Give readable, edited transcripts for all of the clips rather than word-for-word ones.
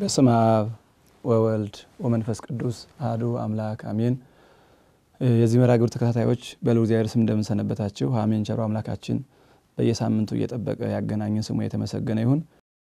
በስመ አብ ወወልድ ወመንፈስ ቅዱስ አሐዱ አምላክ አሜን። የዚህ መርሐ ግብር ተከታታዮች በልዑል እግዚአብሔር ስም እንደምን ሰነበታችሁ? አሜን። ቸሩ አምላካችን በየሳምንቱ እየጠበቀ ያገናኘን ስሙ የተመሰገነ ይሁን።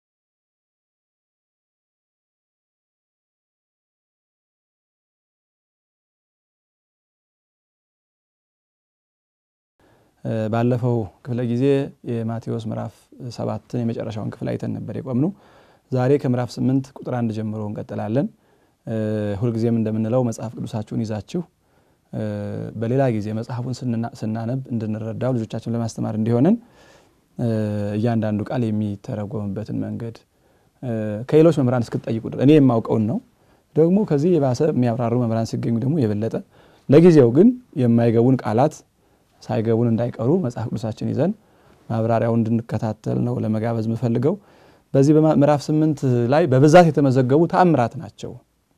ባለፈው ክፍለ ጊዜ የማቴዎስ ምዕራፍ 7 የመጨረሻውን ክፍል አይተን ነበር የቆምነው። ዛሬ ከምዕራፍ 8 ቁጥር 1 ጀምሮ እንቀጥላለን። ሁሉ ጊዜም እንደምንለው መጽሐፍ ቅዱሳችሁን ይዛችሁ በሌላ ጊዜ መጽሐፉን ስናነብ እንድንረዳው ልጆቻችንን ለማስተማር እንዲሆነን እያንዳንዱ ቃል የሚተረጎምበትን መንገድ ከሌሎች መምህራን እስክትጠይቁ ድረስ እኔ የማውቀውን ነው። ደግሞ ከዚህ የባሰ የሚያብራሩ መምህራን ሲገኙ ደግሞ የበለጠ ለጊዜው ግን የማይገቡን ቃላት ሳይገቡን እንዳይቀሩ መጽሐፍ ቅዱሳችን ይዘን ማብራሪያውን እንድንከታተል ነው ለመጋበዝ የምፈልገው። በዚህ በምዕራፍ 8 ላይ በብዛት የተመዘገቡ ተአምራት ናቸው።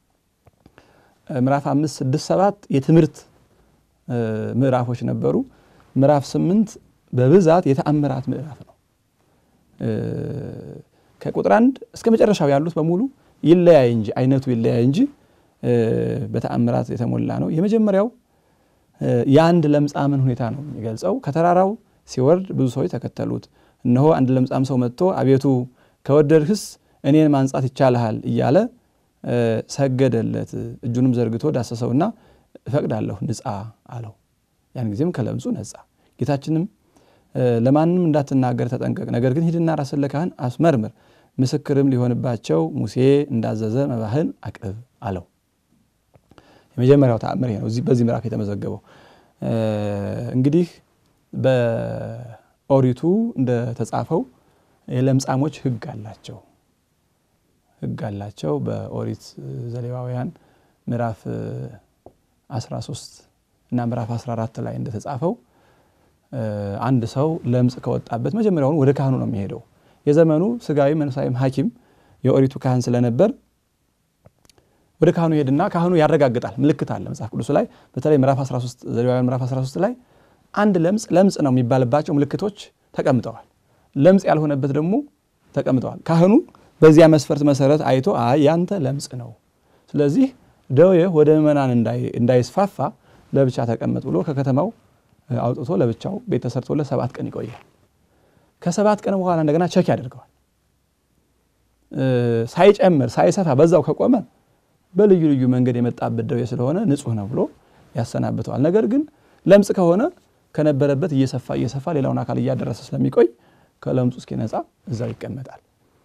ምዕራፍ 5 6 7 የትምህርት ምዕራፎች ነበሩ። ምዕራፍ 8 በብዛት የተአምራት ምዕራፍ ነው። ከቁጥር 1 እስከ መጨረሻው ያሉት በሙሉ ይለያይ እንጂ አይነቱ ይለያይ እንጂ በተአምራት የተሞላ ነው። የመጀመሪያው የአንድ ለምጻምን ሁኔታ ነው የሚገልጸው። ከተራራው ሲወርድ ብዙ ሰዎች ተከተሉት። እነሆ አንድ ለምጻም ሰው መጥቶ አቤቱ ከወደድህስ እኔን ማንጻት ይቻላል እያለ ሰገደለት። እጁንም ዘርግቶ ዳሰሰውና እፈቅዳለሁ ንጻ አለው። ያን ጊዜም ከለምጹ ነጻ። ጌታችንም ለማንም እንዳትናገር ተጠንቀቅ፣ ነገር ግን ሂድና ራስን ለካህን አስመርምር፣ ምስክርም ሊሆንባቸው ሙሴ እንዳዘዘ መባህን አቅርብ አለው። የመጀመሪያው ተአምር ይሄ ነው በዚህ ምዕራፍ የተመዘገበው። እንግዲህ በኦሪቱ እንደተጻፈው የለምጻሞች ሕግ አላቸው። በኦሪት ዘሌዋውያን ምዕራፍ 13 እና ምዕራፍ 14 ላይ እንደተጻፈው አንድ ሰው ለምጽ ከወጣበት መጀመሪያውን ወደ ካህኑ ነው የሚሄደው። የዘመኑ ስጋዊ መንፈሳዊም ሐኪም የኦሪቱ ካህን ስለነበር ወደ ካህኑ ሄድና ካህኑ ያረጋግጣል። ምልክት አለ መጽሐፍ ቅዱስ ላይ በተለይ ምዕራፍ 13 ዘሌዋውያን ምዕራፍ 13 ላይ አንድ ለምጽ ነው የሚባልባቸው ምልክቶች ተቀምጠዋል። ለምጽ ያልሆነበት ደግሞ ተቀምጠዋል። ካህኑ በዚያ መስፈርት መሰረት አይቶ ያንተ ለምጽ ነው፣ ስለዚህ ደዌ ወደ ምዕመናን እንዳይስፋፋ ለብቻ ተቀመጥ ብሎ ከከተማው አውጥቶ ለብቻው ቤት ተሰርቶለት 7 ቀን ይቆያል። ከ7 ቀን በኋላ እንደገና ቸክ ያደርገዋል። ሳይጨምር ሳይሰፋ በዛው ከቆመ በልዩ ልዩ መንገድ የመጣበት ደዌ ስለሆነ ንጹህ ነው ብሎ ያሰናብተዋል። ነገር ግን ለምጽ ከሆነ ከነበረበት እየሰፋ ሌላውን አካል እያደረሰ ስለሚቆይ ከለምጹ እስኪነጻ እዛው ይቀመጣል።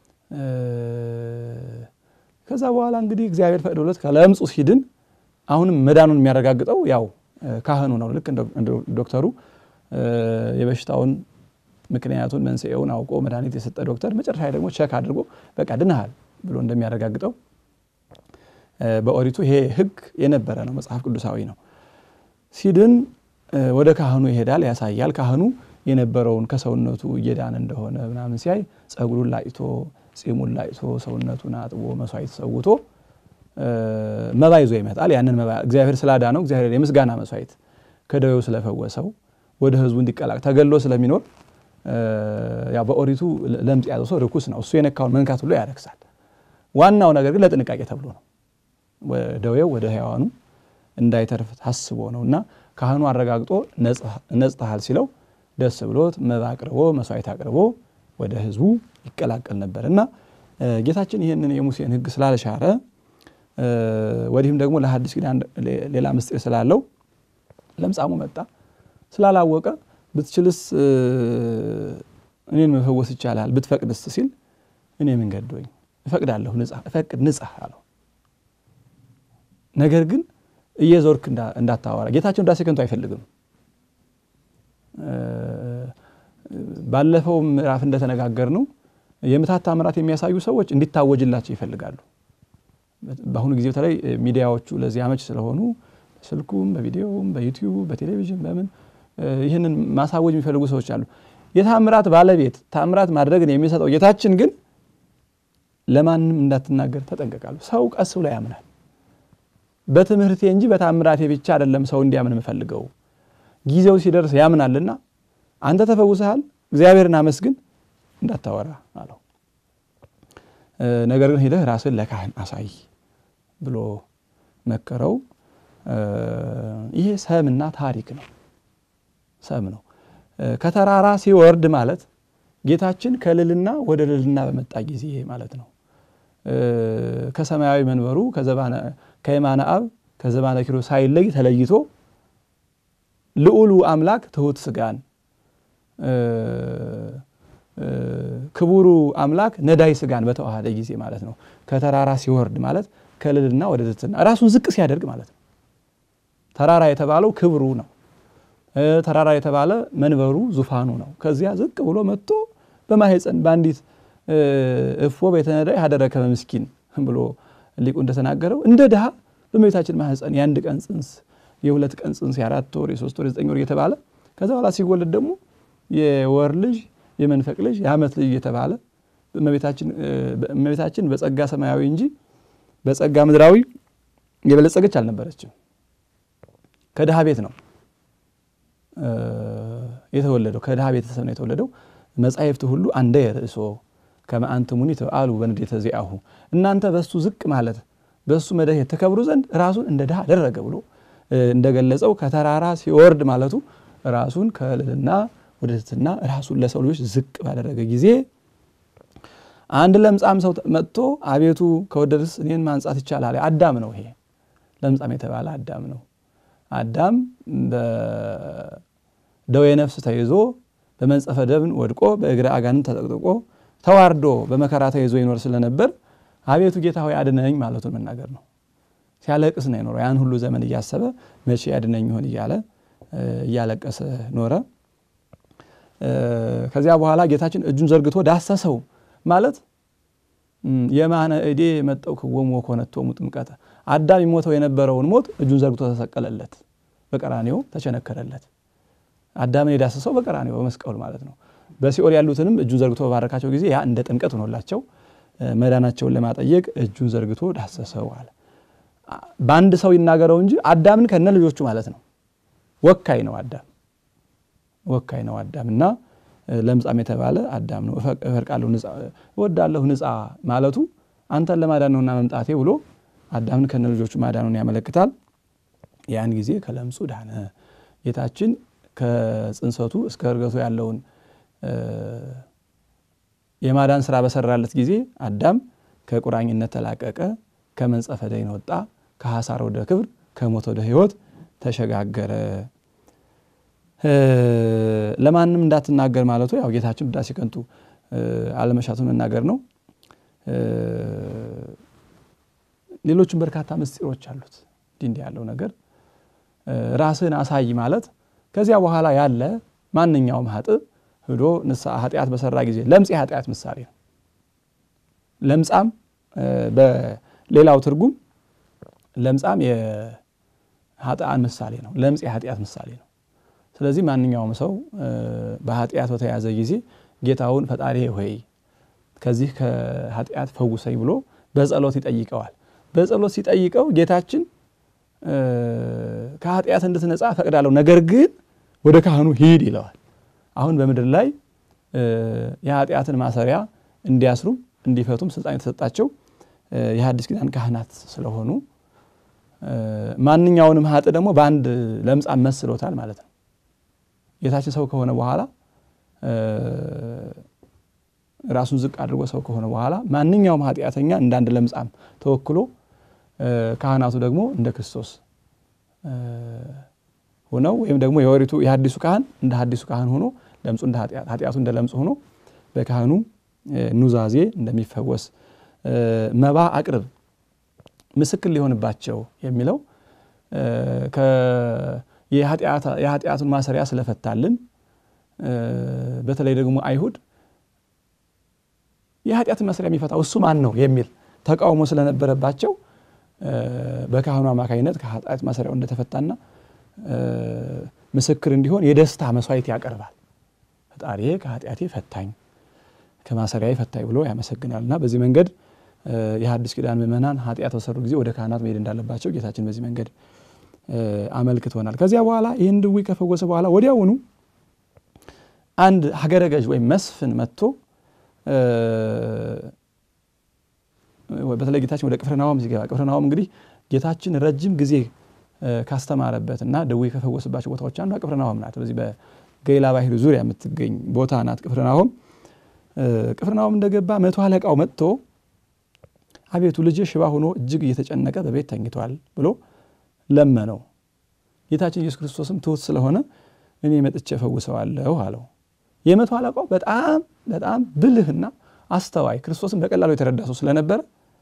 ከዛ በኋላ እንግዲህ እግዚአብሔር ፈቅዶለት ከለምጹ ሲድን አሁንም መዳኑን የሚያረጋግጠው ያው ካህኑ ነው። ልክ እንደ ዶክተሩ የበሽታውን ምክንያቱን መንስኤውን አውቆ መድኃኒት የሰጠ ዶክተር መጨረሻ ላይ ደግሞ ቸክ አድርጎ በቃ ድነሃል ብሎ እንደሚያረጋግጠው በኦሪቱ ይሄ ሕግ የነበረ ነው፣ መጽሐፍ ቅዱሳዊ ነው። ሲድን ወደ ካህኑ ይሄዳል፣ ያሳያል። ካህኑ የነበረውን ከሰውነቱ እየዳነ እንደሆነ ምናምን ሲያይ ጸጉሩን ላጭቶ ጺሙን ላጭቶ ሰውነቱን አጥቦ መስዋዕት ሰውቶ መባ ይዞ ይመጣል። ያንን መባ እግዚአብሔር ስላዳነው እግዚአብሔር የምስጋና መስዋዕት ከደዌው ስለፈወሰው ወደ ሕዝቡ እንዲቀላቀል ተገሎ ስለሚኖር ያ በኦሪቱ ለምጽ ያዘው ሰው ርኩስ ነው። እሱ የነካውን መንካት ሁሉ ያረክሳል። ዋናው ነገር ግን ለጥንቃቄ ተብሎ ነው፣ ደዌው ወደ ሕያዋኑ እንዳይተርፍ ታስቦ ነውና ካህኑ አረጋግጦ ነጽተሃል ሲለው ደስ ብሎት መባ አቅርቦ መስዋዕት አቅርቦ ወደ ሕዝቡ ይቀላቀል ነበርና ጌታችን ይሄንን የሙሴን ሕግ ስላልሻረ ወዲህም ደግሞ ለሐዲስ ኪዳን ሌላ ምስጢር ስላለው ለምጻሙ መጣ። ስላላወቀ ብትችልስ እኔን መፈወስ ይቻላል ብትፈቅድስ ሲል እኔ ምን ገዶኝ እፈቅዳለሁ ንጻ አለው። ነገር ግን እየዞርክ እንዳታወራ። ጌታችን ውዳሴ ከንቱ አይፈልግም። ባለፈው ምዕራፍ እንደተነጋገርነው የምታት ተአምራት የሚያሳዩ ሰዎች እንዲታወጅላቸው ይፈልጋሉ። በአሁኑ ጊዜ በተለይ ሚዲያዎቹ ለዚህ አመች ስለሆኑ ስልኩም በቪዲዮም በዩቲዩብ በቴሌቪዥን በምን ይህንን ማሳወጅ የሚፈልጉ ሰዎች አሉ። የተአምራት ባለቤት ተአምራት ማድረግን የሚሰጠው ጌታችን ግን ለማንም እንዳትናገር ተጠንቀቃሉ። ሰው ቀስ ብሎ ያምናል። በትምህርቴ እንጂ በተአምራቴ ብቻ አይደለም ሰው እንዲያምን የምፈልገው፣ ጊዜው ሲደርስ ያምናልና አንተ ተፈውሰሃል እግዚአብሔርን አመስግን እንዳታወራ አለው። ነገር ግን ሄደህ ራስን ለካህን አሳይ ብሎ መከረው። ይሄ ሰምና ታሪክ ነው። ሰም ነው። ከተራራ ሲወርድ ማለት ጌታችን ከልልና ወደ ልልና በመጣ ጊዜ ማለት ነው። ከሰማያዊ መንበሩ ከየማነ አብ ከዘባነ ኪሮስ ሳይለይ ተለይቶ ልዑሉ አምላክ ትሁት ስጋን ክቡሩ አምላክ ነዳይ ስጋን በተዋሃደ ጊዜ ማለት ነው። ከተራራ ሲወርድ ማለት ከልልና ወደ ትሕትና ራሱን ዝቅ ሲያደርግ ማለት ነው። ተራራ የተባለው ክብሩ ነው። ተራራ የተባለ መንበሩ ዙፋኑ ነው። ከዚያ ዝቅ ብሎ መጥቶ በማህፀን ባንዲት እፎ ቤተነዳይ ሀደረከ በምስኪን ብሎ ሊቁ እንደተናገረው እንደ ድሃ በእመቤታችን ማህፀን የአንድ ቀን ጽንስ የሁለት ቀን ጽንስ የአራት ወር የሶስት ወር የዘጠኝ ወር እየተባለ ከዛ በኋላ ሲወለድ ደግሞ የወር ልጅ የመንፈቅ ልጅ የዓመት ልጅ እየተባለ እመቤታችን በጸጋ ሰማያዊ እንጂ በጸጋ ምድራዊ የበለጸገች አልነበረችም። ከድሃ ቤት ነው የተወለደው። ከድሃ ቤተሰብ ነው የተወለደው። መጻሕፍት ሁሉ አንደ የርእሶ ከመአንትሙኒ ተአሉ በንዴተ ዚአሁ እናንተ በሱ ዝቅ ማለት በሱ መደሄት ተከብሩ ዘንድ ራሱን እንደ ድሃ አደረገ ብሎ እንደገለጸው ከተራራ ሲወርድ ማለቱ ራሱን ከልልና ወደ ትሕትና ራሱን ለሰው ልጆች ዝቅ ባደረገ ጊዜ አንድ ለምጻም ሰው መጥቶ አቤቱ ከወደድስ እኔን ማንጻት ይቻላል። አዳም ነው። ይሄ ለምጻም የተባለ አዳም ነው። አዳም በደዌ ነፍስ ተይዞ በመንጸፈ ደብን ወድቆ በእግረ አጋንንት ተጠቅጥቆ ተዋርዶ በመከራ ተይዞ ይኖር ስለነበር አቤቱ ጌታ ሆይ አድነኝ ማለቱን መናገር ነው። ሲያለቅስ ነው የኖረው። ያን ሁሉ ዘመን እያሰበ መቼ ያድነኝ ይሆን እያለ እያለቀሰ ኖረ። ከዚያ በኋላ ጌታችን እጁን ዘርግቶ ዳሰሰው ማለት የማነ እዴ መጣው ከወሞ ኮነቶሙ ጥምቀተ አዳም ይሞተው የነበረውን ሞት እጁን ዘርግቶ ተሰቀለለት፣ በቀራንዮ ተቸነከረለት። አዳምን የዳሰሰው በቀራንዮ በመስቀሉ ማለት ነው። በሲኦል ያሉትንም እጁን ዘርግቶ ባረካቸው ጊዜ ያ እንደ ጥምቀት ሆኖላቸው መዳናቸውን ለማጠየቅ እጁን ዘርግቶ ዳሰሰው አለ። በአንድ ሰው ይናገረው እንጂ አዳምን ከነ ልጆቹ ማለት ነው ወካይ ነው አዳም ወካይ ነው አዳምና ለምጻም የተባለ አዳም ነው። እፈርቃለሁ ንጻ ወዳለሁ ንጻ ማለቱ አንተን ለማዳን ነውና መምጣቴ ብሎ አዳምን ከነ ልጆቹ ማዳኑን ያመለክታል። ያን ጊዜ ከለምጹ ዳነ። ጌታችን ከጽንሰቱ እስከ እርገቱ ያለውን የማዳን ስራ በሰራለት ጊዜ አዳም ከቁራኝነት ተላቀቀ፣ ከመንጸፈ ደይን ወጣ፣ ከሐሳር ወደ ክብር፣ ከሞት ወደ ሕይወት ተሸጋገረ። ለማንም እንዳትናገር ማለቱ ያው ጌታችን ውዳሴ ከንቱ አለመሻቱን መናገር ነው። ሌሎችም በርካታ ምስጢሮች አሉት። እንዲህ ያለው ነገር ራስን አሳይ ማለት ከዚያ በኋላ ያለ ማንኛውም ኃጥእ ሄዶ ንስሐ ኃጢአት በሰራ ጊዜ ለምጽ ኃጢአት ምሳሌ ነው። ለምጻም በሌላው ትርጉም ለምጻም የኃጥአን ምሳሌ ነው። ለምጽ የኃጢአት ምሳሌ ነው። ስለዚህ ማንኛውም ሰው በኃጢአት በተያዘ ጊዜ ጌታውን ፈጣሪ ሆይ ከዚህ ከኃጢአት ፈውሰኝ ብሎ በጸሎት ይጠይቀዋል። በጸሎት ሲጠይቀው ጌታችን ከኃጢአት እንድትነጻ ፈቅዳለሁ፣ ነገር ግን ወደ ካህኑ ሂድ ይለዋል። አሁን በምድር ላይ የኃጢአትን ማሰሪያ እንዲያስሩም እንዲፈቱም ስልጣን የተሰጣቸው የሐዲስ ኪዳን ካህናት ስለሆኑ ማንኛውንም ኃጥእ ደግሞ በአንድ ለምጻም መስሎታል ማለት ነው። ጌታችን ሰው ከሆነ በኋላ ራሱን ዝቅ አድርጎ ሰው ከሆነ በኋላ ማንኛውም ኃጢአተኛ እንዳንድ ለምጻም ተወክሎ ካህናቱ ደግሞ እንደ ክርስቶስ ሆነው ወይም ደግሞ የወሪቱ የሐዲሱ ካህን እንደ ሐዲሱ ካህን ሆኖ ለምጹ እንደ ኃጢአቱ እንደ ለምጹ ሆኖ በካህኑ ኑዛዜ እንደሚፈወስ መባ አቅርብ ምስክር ሊሆንባቸው የሚለው የኃጢአቱን ማሰሪያ ስለፈታልን በተለይ ደግሞ አይሁድ የኃጢአትን ማሰሪያ የሚፈታው እሱ ማን ነው የሚል ተቃውሞ ስለነበረባቸው በካህኑ አማካይነት ከኃጢአት ማሰሪያው እንደተፈታና ምስክር እንዲሆን የደስታ መስዋዕት ያቀርባል። ፈጣሪዬ ከኃጢአቴ ፈታኝ ከማሰሪያዬ ፈታኝ ብሎ ያመሰግናልና በዚህ መንገድ የሐዲስ ኪዳን ምእመናን ኃጢአት በሰሩ ጊዜ ወደ ካህናት መሄድ እንዳለባቸው ጌታችን በዚህ መንገድ አመልክቶናል። ከዚያ በኋላ ይህን ድውይ ከፈወሰ በኋላ ወዲያውኑ አንድ ሀገረ ገዥ ወይም መስፍን መጥቶ በተለይ ጌታችን ወደ ቅፍርናሆም ሲገባ ቅፍርናሆም እንግዲህ ጌታችን ረጅም ጊዜ ካስተማረበትና ደዌ ከፈወሰባቸው ቦታዎች አንዱ ቅፍርናሆም ናት። በዚህ በገሊላ ባህር ዙሪያ የምትገኝ ቦታ ናት ቅፍርናሆም። ቅፍርናሆም እንደገባ 100 አለቃው መጥቶ አቤቱ ልጄ ሽባ ሆኖ እጅግ እየተጨነቀ በቤት ተኝቷል ብሎ ለመነው። ጌታችን ኢየሱስ ክርስቶስም ትሁት ስለሆነ እኔ መጥቼ ፈውሰዋለሁ አለው። የ100 አለቃው በጣም በጣም ብልህና አስተዋይ ክርስቶስን በቀላሉ የተረዳ ሰው ስለነበረ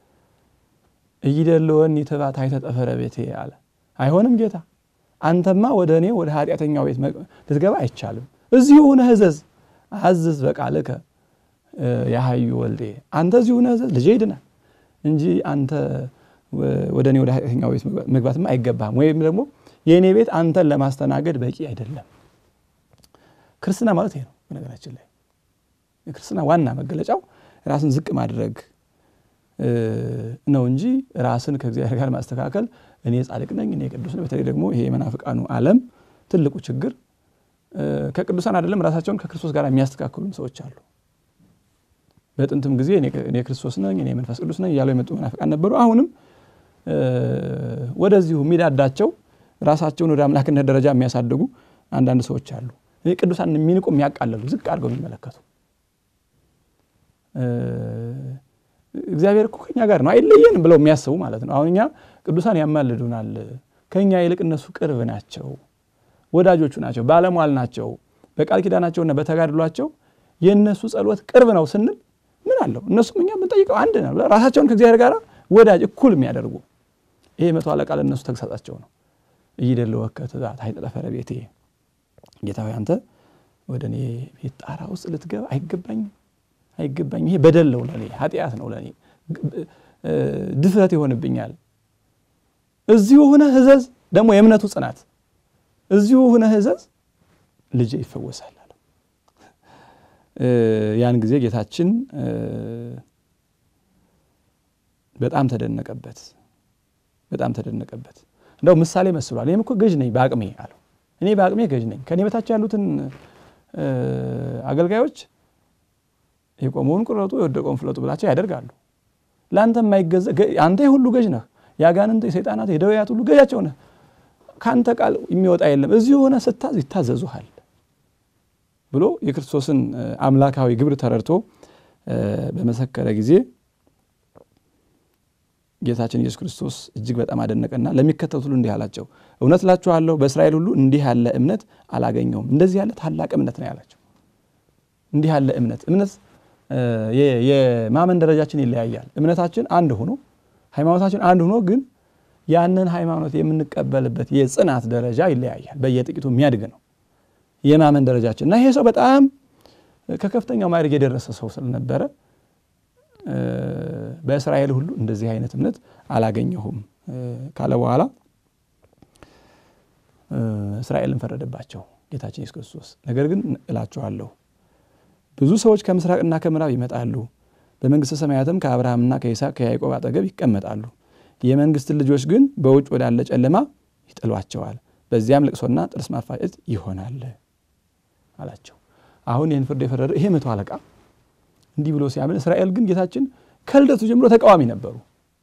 እይደለወኒ ትባት አይተ ጠፈረ ቤቴ አለ። አይሆንም ጌታ አንተማ ወደ እኔ ወደ ኃጢአተኛው ቤት ልትገባ አይቻልም። እዚሁ ሆነህ እዘዝ አዝዝ በቃልከ ያሐዩ ወልዴ አንተ እዚሁ ሆነህ እዘዝ ልጄ ይድናል እንጂ አንተ ወደ እኔ ወደ ኃጢአተኛው ቤት መግባትማ አይገባም፣ ወይም ደግሞ የእኔ ቤት አንተን ለማስተናገድ በቂ አይደለም። ክርስትና ማለት ይሄ ነው። በነገራችን ላይ ክርስትና ዋና መገለጫው ራስን ዝቅ ማድረግ ነው እንጂ ራስን ከእግዚአብሔር ጋር ማስተካከል እኔ ጻድቅ ነኝ እኔ ቅዱስ ነኝ። በተለይ ደግሞ ይሄ የመናፍቃኑ ዓለም ትልቁ ችግር ከቅዱሳን አይደለም ራሳቸውን ከክርስቶስ ጋር የሚያስተካክሉ ሰዎች አሉ። በጥንትም ጊዜ እኔ ክርስቶስ ነኝ እኔ መንፈስ ቅዱስ ነኝ ያለው የመጡ መናፍቃን ነበሩ። አሁንም ወደዚሁ የሚዳዳቸው ራሳቸውን ወደ አምላክነት ደረጃ የሚያሳድጉ አንዳንድ ሰዎች አሉ። ቅዱሳን የሚንቁ የሚያቃለሉ ዝቅ አድርገው የሚመለከቱ እግዚአብሔር እኮ ከኛ ጋር ነው አይለየንም ብለው የሚያስቡ ማለት ነው። አሁን እኛ ቅዱሳን ያማልዱናል፣ ከኛ ይልቅ እነሱ ቅርብ ናቸው፣ ወዳጆቹ ናቸው፣ ባለሟል ናቸው፣ በቃል ኪዳናቸውና በተጋድሏቸው የነሱ ጸሎት ቅርብ ነው ስንል ምን አለው? እነሱም እኛ የምንጠይቀው አንድ ነው። ራሳቸውን ከእግዚአብሔር ጋር ወዳጅ እኩል የሚያደርጉ ይሄ 100 አለቃ ለነሱ ተግሳጻቸው ነው። እይደለወከ ትባት አይተ ጠፈረ ቤቴ ጌታ ሆይ አንተ ወደ እኔ ቤት ጣራ ውስጥ ልትገባ አይገባኝም። ይሄ በደል ነው ለኔ፣ ኃጢአት ነው ለኔ፣ ድፍረት ይሆንብኛል። እዚሁ ሆነ ህዘዝ ደግሞ የእምነቱ ጽናት እዚሁ ሆነ ህዘዝ ልጄ ይፈወሳል አለ። ያን ጊዜ ጌታችን በጣም ተደነቀበት። እንደው ምሳሌ መስሏል። እኔም እኮ ገዥ ነኝ በአቅሜ አለው። እኔ በአቅሜ ገዥ ነኝ። ከኔ በታች ያሉትን አገልጋዮች የቆመውን ቁረጡ የወደቀውን ፍለጡ ብላቸው ያደርጋሉ። ላንተ የማይገዛ አንተ ሁሉ ገዥ ነህ። ያጋንንት የሰይጣናት የደውያት ሁሉ ገዣቸው ነህ። ካንተ ቃል የሚወጣ የለም። እዚሁ ሆነ ስታዝ ይታዘዙሃል ብሎ የክርስቶስን አምላካዊ ግብር ተረድቶ በመሰከረ ጊዜ ጌታችን ኢየሱስ ክርስቶስ እጅግ በጣም አደነቀና ለሚከተሉት ሁሉ እንዲህ አላቸው፣ እውነት እላችኋለሁ በእስራኤል ሁሉ እንዲህ ያለ እምነት አላገኘውም። እንደዚህ ያለ ታላቅ እምነት ነው ያላቸው። እንዲህ ያለ እምነት የማመን ደረጃችን ይለያያል። እምነታችን አንድ ሆኖ ሃይማኖታችን አንድ ሆኖ ግን ያንን ሃይማኖት የምንቀበልበት የጽናት ደረጃ ይለያያል። በየጥቂቱ የሚያድግ ነው የማመን ደረጃችን። እና ይሄ ሰው በጣም ከከፍተኛው ማዕረግ የደረሰ ሰው ስለነበረ በእስራኤል ሁሉ እንደዚህ አይነት እምነት አላገኘሁም ካለ በኋላ እስራኤልን ፈረደባቸው ጌታችን ኢየሱስ ክርስቶስ። ነገር ግን እላችኋለሁ ብዙ ሰዎች ከምስራቅና ከምዕራብ ይመጣሉ፣ በመንግስተ ሰማያትም ከአብርሃምና ከይስሐቅ ከያዕቆብ አጠገብ ይቀመጣሉ። የመንግስትን ልጆች ግን በውጭ ወዳለ ጨለማ ይጥሏቸዋል፣ በዚያም ልቅሶና ጥርስ ማፋጨት ይሆናል አላቸው። አሁን ይህን ፍርድ የፈረደ ይሄ 100 አለቃ እንዲህ ብሎ ሲያምን፣ እስራኤል ግን ጌታችን ከልደቱ ጀምሮ ተቃዋሚ ነበሩ።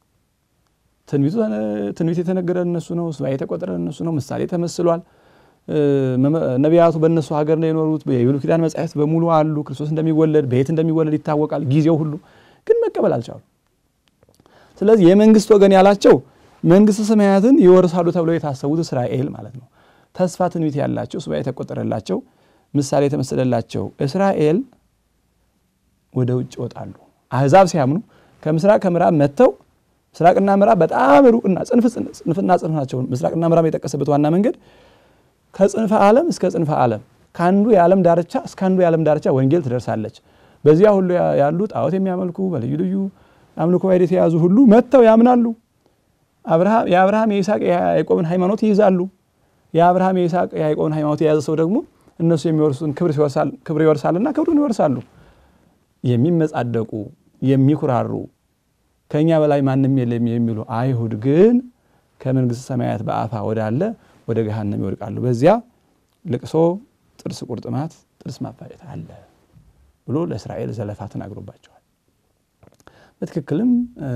ትንቢት የተነገረ እነሱ ነው፣ ሱባኤ የተቆጠረ እነሱ ነው፣ ምሳሌ ተመስሏል። ነቢያቱ በእነሱ ሀገር ነው የኖሩት። የብሉይ ኪዳን መጻሕፍት በሙሉ አሉ። ክርስቶስ እንደሚወለድ በየት እንደሚወለድ ይታወቃል። ጊዜው ሁሉ ግን መቀበል አልቻሉ። ስለዚህ የመንግስት ወገን ያላቸው መንግስተ ሰማያትን ይወርሳሉ ተብለው የታሰቡት እስራኤል ማለት ነው። ተስፋ ትንቢት ያላቸው ሱባኤ የተቆጠረላቸው ምሳሌ የተመሰለላቸው እስራኤል ወደ ውጭ ወጣሉ። አህዛብ ሲያምኑ ከምስራቅ ከምዕራብ መተው ምስራቅና ምዕራብ በጣም ሩቅና ጽንፍና ጽንፍ ናቸው። ምስራቅና ምዕራብ የጠቀሰበት ዋና መንገድ ከጽንፈ ዓለም እስከ ጽንፈ ዓለም ካንዱ የዓለም ዳርቻ እስከ አንዱ የዓለም ዳርቻ ወንጌል ትደርሳለች። በዚያ ሁሉ ያሉ ጣዖት የሚያመልኩ በልዩ ልዩ አምልኮ ባይድ የተያዙ ሁሉ መተው ያምናሉ። የአብርሃም የይስሐቅ የያዕቆብን ሃይማኖት ይይዛሉ። የአብርሃም የይስሐቅ የያዕቆብን ሃይማኖት የያዘ ሰው ደግሞ እነሱ የሚወርሱን ክብር ይወርሳልና ክብሩን ይወርሳሉ። የሚመጻደቁ የሚኩራሩ ከኛ በላይ ማንም የለም የሚሉ አይሁድ ግን ከመንግስተ ሰማያት በአፋ ወዳለ ወደ ገሃነም ይወድቃሉ። በዚያ ልቅሶ ጥርስ ቁርጥማት ጥርስ ማፋጨት አለ ብሎ ለእስራኤል ዘለፋ ተናግሮባቸዋል። በትክክልም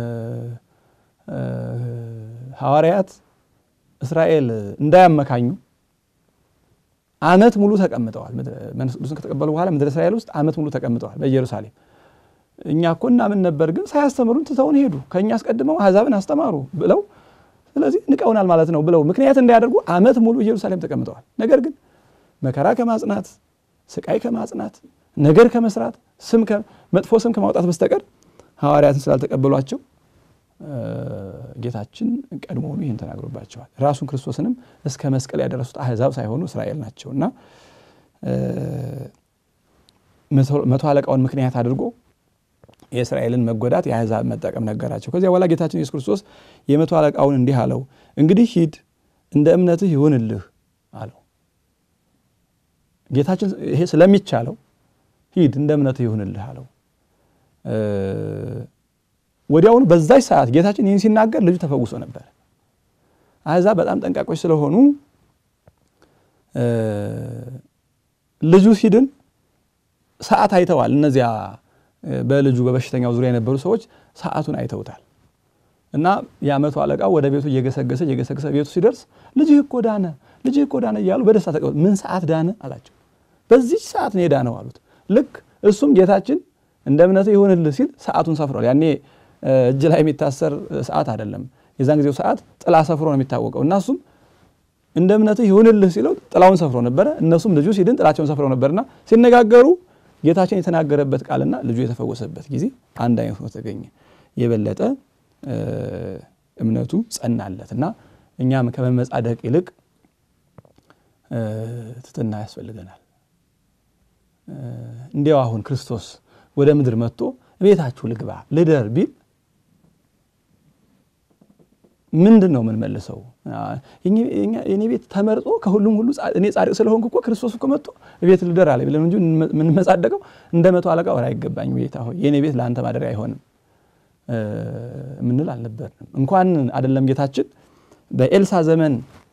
ሐዋርያት እስራኤል እንዳያመካኙ ዓመት ሙሉ ተቀምጠዋል። መንፈስ ቅዱስን ከተቀበሉ በኋላ ምድረ እስራኤል ውስጥ ዓመት ሙሉ ተቀምጠዋል በኢየሩሳሌም። እኛ እኮ እናምን ነበር ግን ሳያስተምሩን ትተውን ሄዱ፣ ከኛ አስቀድመው አሕዛብን አስተማሩ ብለው ስለዚህ ንቀውናል ማለት ነው ብለው ምክንያት እንዳያደርጉ ዓመት ሙሉ ኢየሩሳሌም ተቀምጠዋል። ነገር ግን መከራ ከማጽናት ስቃይ ከማጽናት ነገር ከመስራት መጥፎ ስም ከማውጣት በስተቀር ሐዋርያትን ስላልተቀበሏቸው ጌታችን ቀድሞውኑ ይህን ተናግሮባቸዋል። ራሱን ክርስቶስንም እስከ መስቀል ያደረሱት አሕዛብ ሳይሆኑ እስራኤል ናቸውና መቶ አለቃውን ምክንያት አድርጎ የእስራኤልን መጎዳት የአሕዛብ መጠቀም ነገራቸው። ከዚያ በኋላ ጌታችን ኢየሱስ ክርስቶስ የመቶ አለቃውን እንዲህ አለው፣ እንግዲህ ሂድ እንደ እምነትህ ይሁንልህ አለው። ጌታችን ይሄ ስለሚቻለው ሂድ እንደ እምነትህ ይሁንልህ አለው። ወዲያውኑ በዛች ሰዓት ጌታችን ይህን ሲናገር ልጁ ተፈውሶ ነበር። አሕዛብ በጣም ጠንቃቆች ስለሆኑ ልጁ ሲድን ሰዓት አይተዋል። እነዚያ በልጁ በበሽተኛው ዙሪያ የነበሩ ሰዎች ሰዓቱን አይተውታል። እና የመቶ አለቃው ወደ ቤቱ እየገሰገሰ ቤቱ ሲደርስ ልጅህ እኮ ዳነ እያሉ በደስታ ተቀበሉ። ምን ሰዓት ዳነ አላቸው። በዚህ ሰዓት ነው የዳነው አሉት። ልክ እሱም ጌታችን እንደ እምነትህ ይሁንልህ ሲል ሰዓቱን ሰፍሯል። ያኔ እጅ ላይ የሚታሰር ሰዓት አይደለም። የዛን ጊዜው ሰዓት ጥላ ሰፍሮ ነው የሚታወቀው። እና እሱም እንደ እምነትህ ይሁንልህ ሲለው ጥላውን ሰፍሮ ነበረ። እነሱም ልጁ ሲድን ጥላቸውን ሰፍረው ነበርና ሲነጋገሩ ጌታችን የተናገረበት ቃልና ልጁ የተፈወሰበት ጊዜ አንድ አይነት ሆኖ ተገኘ። የበለጠ እምነቱ ጸናለትና እኛም ከመመጻደቅ ይልቅ ትሕትና ያስፈልገናል። እንዲያው አሁን ክርስቶስ ወደ ምድር መጥቶ ቤታችሁ ልግባ ልደር ቢል ምንድነው ምን መልሰው? የኔ ቤት ተመርጦ ከሁሉም ሁሉ እኔ ጻድቅ ስለሆንኩ እኮ ክርስቶስ እኮ መጥቶ ቤት ልደር አለ ብለን እንጂ ምን መጻደቀው እንደ መቶ አለቃ ወራ አይገባኝ ቤታ ሆይ የኔ ቤት ለአንተ ማደሪያ አይሆንም ምንል አልነበርንም። እንኳን አይደለም ጌታችን በኤልሳ ዘመን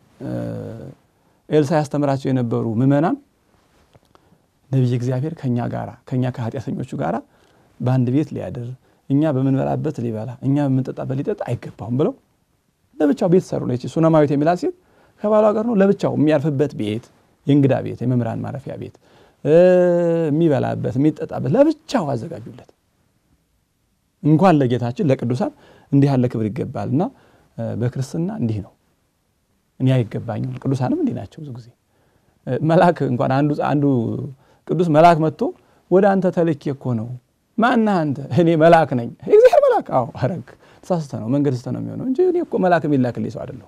ኤልሳ ያስተምራቸው የነበሩ ምዕመናን ነብይ እግዚአብሔር ከኛ ከኃጢአተኞቹ ጋራ በአንድ ቤት ሊያድር እኛ በመንበላበት ሊበላ እኛ በመንጠጣበት ሊጠጣ አይገባውም ብለው ለብቻው ቤት ሰሩ። ለዚህ ሱነማዊት የሚላት ሴት ከባሏ ጋር ነው ለብቻው የሚያርፍበት ቤት፣ የእንግዳ ቤት፣ የመምራን ማረፊያ ቤት፣ የሚበላበት የሚጠጣበት ለብቻው አዘጋጁለት። እንኳን ለጌታችን ለቅዱሳን እንዲህ ያለ ክብር ይገባልና በክርስትና እንዲህ ነው። እኔ አይገባኝም፣ ቅዱሳንም እንዲህ ናቸው። ብዙ ጊዜ መልአክ እንኳን አንዱ ቅዱስ መልአክ መጥቶ ወደ አንተ ተልኬ እኮ ነው። ማን አንተ? እኔ መልአክ ነኝ። እግዚአብሔር መልአክ? አዎ አረግ ተሳስተ ነው መንገድ ስተህ ነው የሚሆነው እንጂ እኔ እኮ መልአክ የሚላክልኝ ሰው አይደለሁ።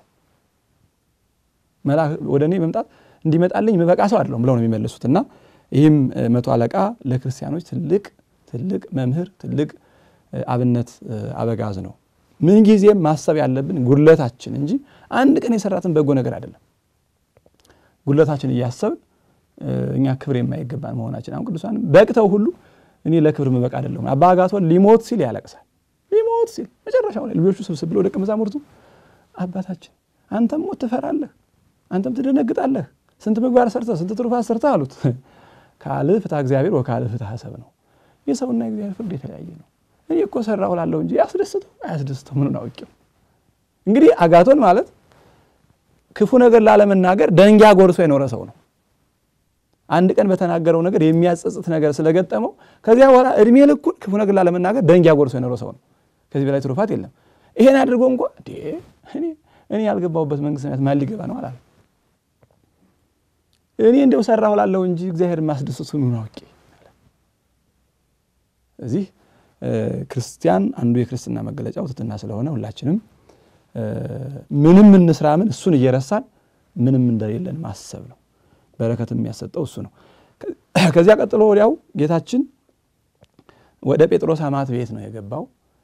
መልአክ ወደኔ መምጣት እንዲመጣልኝ መበቃ ሰው አይደለም ብለው ነው የሚመልሱትና ይህም መቶ አለቃ ለክርስቲያኖች ትልቅ መምህር ትልቅ አብነት አበጋዝ ነው። ምን ጊዜም ማሰብ ያለብን ጉድለታችን እንጂ አንድ ቀን የሰራትን በጎ ነገር አይደለም። ጉድለታችን እያሰብን እኛ ክብር የማይገባን መሆናችን አሁን ቅዱሳን በቅተው ሁሉ እኔ ለክብር መበቃ አይደለም። አባ አጋቶን ሊሞት ሲል ያለቅሳል። ሊሞት ሲል መጨረሻው ላይ ልጆቹ ስብስብ ብለው ደቀ መዛሙርቱ አባታችን አንተም ሞት ትፈራለህ፣ አንተም ትደነግጣለህ፣ ስንት ምግባር ሰርተህ ስንት ትሩፋት ሰርተህ አሉት። ካልህ ፍትሐ እግዚአብሔር ወካልህ ፍትሐ ሰብ ነው። የሰውና የእግዚአብሔር ፍርድ የተለያየ ነው። እኔ እኮ ሰራሁ ላለው እንጂ አያስደስተው ምን አውቄው። እንግዲህ አጋቶን ማለት ክፉ ነገር ላለመናገር ደንጊያ ጎርሶ የኖረ ሰው ነው። አንድ ቀን በተናገረው ነገር የሚያጸጽት ነገር ስለገጠመው ከዚያ በኋላ እድሜ ልኩን ክፉ ነገር ላለመናገር ደንጊያ ጎርሶ የኖረ ሰው ነው። ከዚህ በላይ ትሩፋት የለም። ይሄን አድርጎ እንኳን እኔ ያልገባውበት መንግስት ሰማያት ማን ሊገባ ነው አላለ። እኔ እንደው ሰራሁ ላለው እንጂ እግዚአብሔር ማስደሰቱን ነው አውቄ። እዚህ ክርስቲያን አንዱ የክርስትና መገለጫው ትሕትና ስለሆነ ሁላችንም ምንም እንስራ ምን እሱን እየረሳን ምንም እንደሌለን ማሰብ ነው። በረከትም የሚያሰጠው እሱ ነው። ከዚያ ቀጥሎ ወዲያው ጌታችን ወደ ጴጥሮስ አማት ቤት ነው የገባው።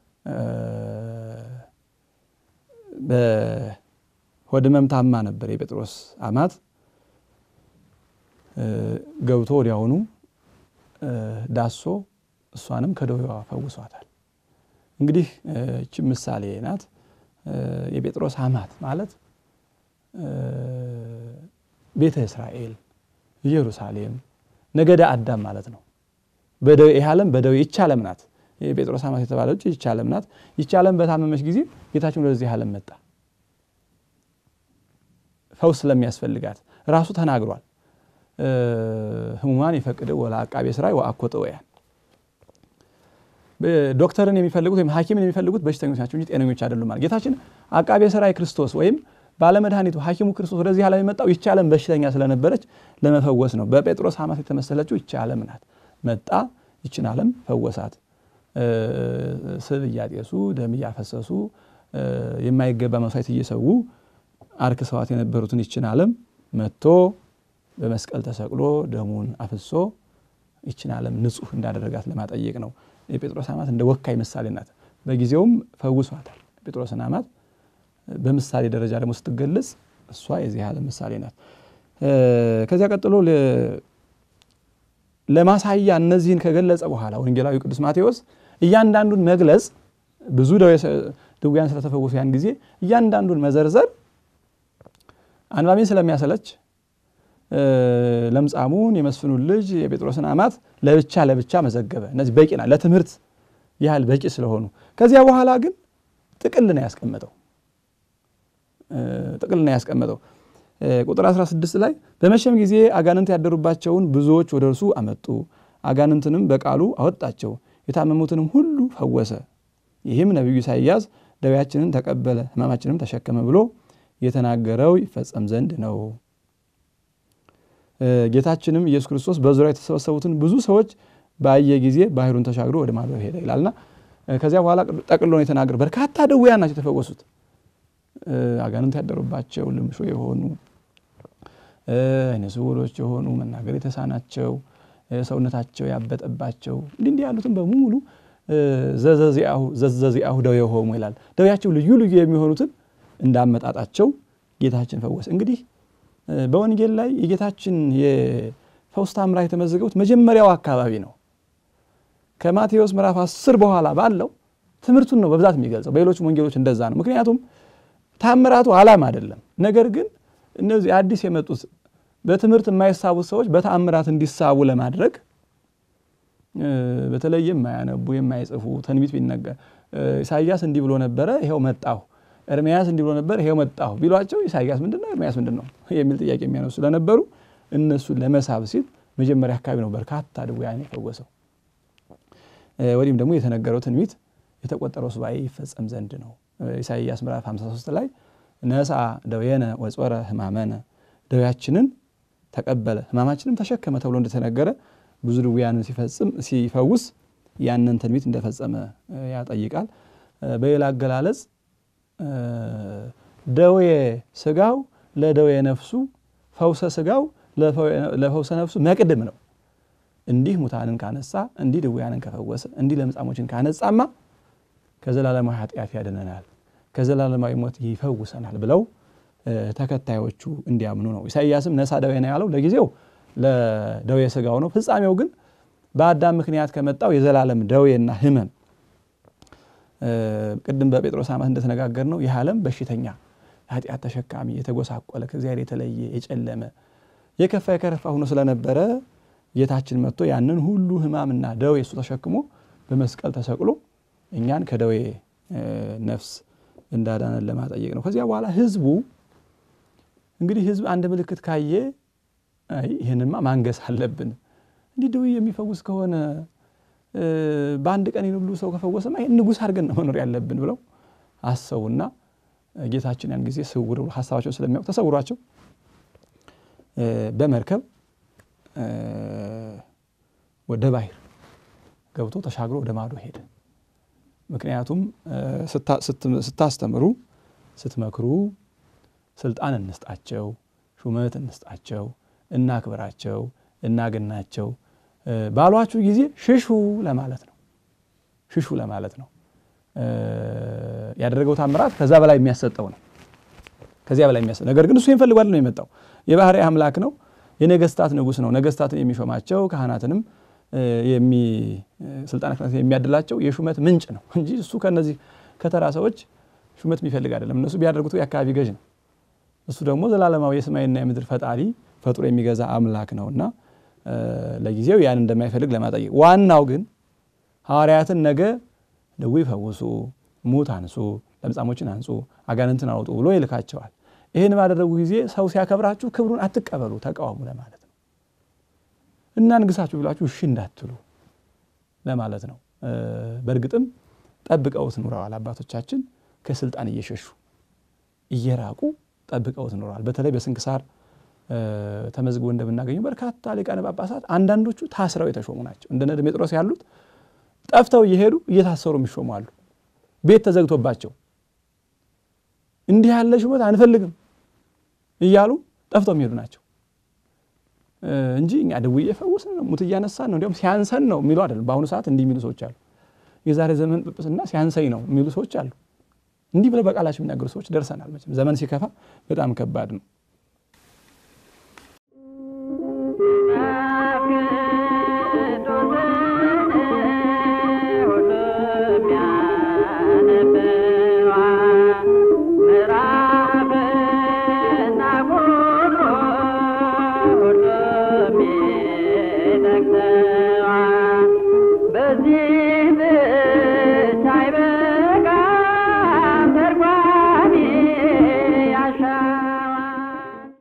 በሆድ መምታማ ነበር የጴጥሮስ አማት። ገብቶ ወዲያውኑ ዳሶ እሷንም ከደዌዋ ፈውሷታል። እንግዲህ እቺ ምሳሌ ናት። የጴጥሮስ አማት ማለት ቤተ እስራኤል ኢየሩሳሌም ነገደ አዳም ማለት ነው። በደዌ ዓለም በደዌ ይቻለም ናት። የጴጥሮስ አማት የተባለች ይህች ዓለም ናት። ይህች ዓለም በታመመች ጊዜ ጌታችን ወደዚህ ዓለም መጣ። ፈውስ ስለሚያስፈልጋት ራሱ ተናግሯል። ህሙማን ይፈቅደው ወለአቃቤ ሥራይ ወአኮተወያን ዶክተርን የሚፈልጉት ወይም ሐኪምን የሚፈልጉት በሽተኞች ናቸው እንጂ ጤነኞች አይደሉም ማለት ጌታችን አቃቤ ሥራይ ክርስቶስ ወይም ባለመድኃኒቱ ሐኪሙ ክርስቶስ ወደዚህ ዓለም የመጣው ይህች ዓለም በሽተኛ ስለነበረች ለመፈወስ ነው። በጴጥሮስ አማት የተመሰለችው ይህች ዓለም ናት። መጣ ይህችን ዓለም ፈወሳት። ስብ እያጤሱ ደም እያፈሰሱ የማይገባ መስዋዕት እየሰዉ አርክሰዋት የነበሩትን ይህችን ዓለም መጥቶ በመስቀል ተሰቅሎ ደሙን አፍሶ ይህችን ዓለም ንጹህ እንዳደረጋት ለማጠየቅ ነው። የጴጥሮስ አማት እንደ ወካይ ምሳሌ ናት። በጊዜውም ፈውሷታል። ጴጥሮስን አማት በምሳሌ ደረጃ ደግሞ ስትገለጽ እሷ የዚህ ዓለም ምሳሌ ናት። ከዚያ ቀጥሎ ለማሳያ እነዚህን ከገለጸ በኋላ ወንጌላዊ ቅዱስ ማቴዎስ እያንዳንዱን መግለጽ ብዙ ድውያን ስለተፈወሱ ያን ጊዜ እያንዳንዱን መዘርዘር አንባቢን ስለሚያሰለች ለምጻሙን የመስፍኑን ልጅ የጴጥሮስን አማት ለብቻ መዘገበ። እነዚህ በቂ ናቸው ለትምህርት ያህል በቂ ስለሆኑ ከዚያ በኋላ ግን ጥቅል ነው ያስቀመጠው። ቁጥር 16 ላይ በመሸም ጊዜ አጋንንት ያደሩባቸውን ብዙዎች ወደ እርሱ አመጡ፣ አጋንንትንም በቃሉ አወጣቸው፣ የታመሙትንም ሁሉ ፈወሰ። ይህም ነቢዩ ኢሳይያስ ደዌያችንን ተቀበለ ሕማማችንም ተሸከመ ብሎ የተናገረው ይፈጸም ዘንድ ነው። ጌታችንም ኢየሱስ ክርስቶስ በዙሪያው የተሰበሰቡትን ብዙ ሰዎች ባየ ጊዜ ባህሩን ተሻግሮ ወደ ማዶ ሄደ ይላልና ከዚያ በኋላ ጠቅልሎ ነው የተናገረው። በርካታ ድውያን ናቸው የተፈወሱት። አጋንንት ያደሩባቸው፣ ልምሾ የሆኑ፣ ዓይነ ስውሮች የሆኑ፣ መናገር የተሳናቸው፣ ሰውነታቸው ያበጠባቸው እንዲህ ያሉትን በሙሉ ዘዘዚአሁ ደዌሆሙ ይላል። ደዌያቸው ልዩ ልዩ የሚሆኑትን እንዳመጣጣቸው ጌታችን ፈወሰ። እንግዲህ በወንጌል ላይ የጌታችን የፈውስ ተአምራት የተመዘገቡት መጀመሪያው አካባቢ ነው። ከማቴዎስ ምዕራፍ 10 በኋላ ባለው ትምህርቱን ነው በብዛት የሚገልጸው። በሌሎችም ወንጌሎች እንደዛ ነው። ምክንያቱም ተአምራቱ ዓላማ አይደለም። ነገር ግን እነዚህ አዲስ የመጡት በትምህርት የማይሳቡት ሰዎች በተአምራት እንዲሳቡ ለማድረግ በተለይ የማያነቡ የማይጽፉ ትንቢት ቢነገር ኢሳይያስ እንዲህ ብሎ ነበረ ይሄው መጣሁ፣ ኤርምያስ እንዲህ ብሎ ነበር ይሄው መጣሁ ቢሏቸው ኢሳይያስ ምንድነው ኤርምያስ ምንድነው የሚል ጥያቄ የሚያነሱ ስለነበሩ እነሱን ለመሳብ ሲል መጀመሪያ አካባቢ ነው በርካታ ድውያን የፈወሰው። ወዲህም ደግሞ የተነገረው ትንቢት የተቆጠረው ሱባኤ ይፈጸም ዘንድ ነው። ኢሳይያስ ምዕራፍ 53 ላይ ነሳ ደዌነ ወጾረ ሕማመነ ደዌያችንን ተቀበለ ሕማማችንም ተሸከመ ተብሎ እንደተነገረ ብዙ ድውያንን ሲፈውስ ያንን ትንቢት እንደፈጸመ ያጠይቃል። በሌላ አገላለጽ ደዌ ስጋው ለደዌ ነፍሱ፣ ፈውሰ ስጋው ለፈውሰ ነፍሱ መቅድም ነው። እንዲህ ሙታንን ካነሳ፣ እንዲህ ድውያንን ከፈወሰ፣ እንዲህ ለምጻሞችን ካነጻማ ከዘላለማዊ ኃጢአት ያድነናል፣ ከዘላለማዊ ሞት ይፈውሰናል ብለው ተከታዮቹ እንዲያምኑ ነው። ኢሳይያስም ነሳ ደዌ ነው ያለው ለጊዜው ለደዌ ስጋው ነው። ፍጻሜው ግን በአዳም ምክንያት ከመጣው የዘላለም ደዌና ሕመም ቅድም በጴጥሮስ አማት እንደተነጋገር ነው ይህ ዓለም በሽተኛ ኃጢአት ተሸካሚ የተጎሳቆለ ከእግዚአብሔር የተለየ የጨለመ የከፋ የከረፋ ሆኖ ስለነበረ ጌታችን መጥቶ ያንን ሁሉ ሕማምና ደዌ እሱ ተሸክሞ በመስቀል ተሰቅሎ እኛን ከደዌ ነፍስ እንዳዳነን ለማጠየቅ ነው። ከዚያ በኋላ ህዝቡ እንግዲህ ህዝብ አንድ ምልክት ካየ ይሄንማ ማንገስ አለብን፣ እንዲህ ደዌ የሚፈውስ ከሆነ በአንድ ቀን ይሁሉ ሰው ከፈወሰማ ይሄን ንጉስ አድርገን ነው መኖር ያለብን ብለው አሰቡና ጌታችን ያን ጊዜ ስውር ሐሳባቸው ስለሚያውቅ ተሰውሯቸው በመርከብ ወደ ባህር ገብቶ ተሻግሮ ወደ ማዶ ሄደ። ምክንያቱም ስታስተምሩ ስትመክሩ ስልጣን እንስጣቸው፣ ሹመት እንስጣቸው፣ እናክብራቸው፣ እናገናቸው ባሏችሁ ጊዜ ሽሹ ለማለት ነው። ያደረገው ተአምራት ከዛ በላይ የሚያሰጠው ነው። ከዚያ በላይ የሚያሰጠው ነገር ግን እሱ ይፈልጋል ነው የመጣው። የባህሪ አምላክ ነው፣ የነገስታት ንጉስ ነው። ነገስታትን የሚሾማቸው ካህናትንም ስልጣን ክህነት የሚያድላቸው የሹመት ምንጭ ነው እንጂ እሱ ከነዚህ ከተራ ሰዎች ሹመት የሚፈልግ አይደለም። እነሱ ቢያደርጉት የአካባቢ ገዥ ነው። እሱ ደግሞ ዘላለማዊ የሰማይና የምድር ፈጣሪ ፈጥሮ የሚገዛ አምላክ ነውና ለጊዜው ያን እንደማይፈልግ ለማጠየቅ ዋናው ግን ሐዋርያትን ነገ ደዌ ፈውሱ፣ ሙት አንሱ፣ ለምጻሞችን አንጹ፣ አጋንንትን አውጡ ብሎ ይልካቸዋል። ይሄን ባደረጉ ጊዜ ሰው ሲያከብራችሁ ክብሩን አትቀበሉ፣ ተቃወሙ ለማለት ነው። እና ንግሳችሁ ብላችሁ እሺ እንዳትሉ ለማለት ነው። በእርግጥም ጠብቀውት ኑረዋል አባቶቻችን ከስልጣን እየሸሹ እየራቁ ጠብቀውት ኑረዋል። በተለይ በስንክሳር ተመዝግቦ እንደምናገኘው በርካታ ሊቃነ ጳጳሳት አንዳንዶቹ ታስረው የተሾሙ ናቸው። እንደነ ዲሜጥሮስ ያሉት ጠፍተው እየሄዱ እየታሰሩ የሚሾሙ አሉ። ቤት ተዘግቶባቸው እንዲህ ያለ ሹመት አንፈልግም እያሉ ጠፍተው የሚሄዱ ናቸው እንጂ እኛ ደዌ እየፈወስን ነው፣ ሙት እያነሳን ነው፣ እንዲያውም ሲያንሰን ነው የሚሉ አይደለም። በአሁኑ ሰዓት እንዲህ የሚሉ ሰዎች አሉ። የዛሬ ዘመን ጵጵስና ሲያንሰኝ ነው የሚሉ ሰዎች አሉ። እንዲህ ብለው በቃላቸው የሚናገሩ ሰዎች ደርሰናል። መቼም ዘመን ሲከፋ በጣም ከባድ ነው።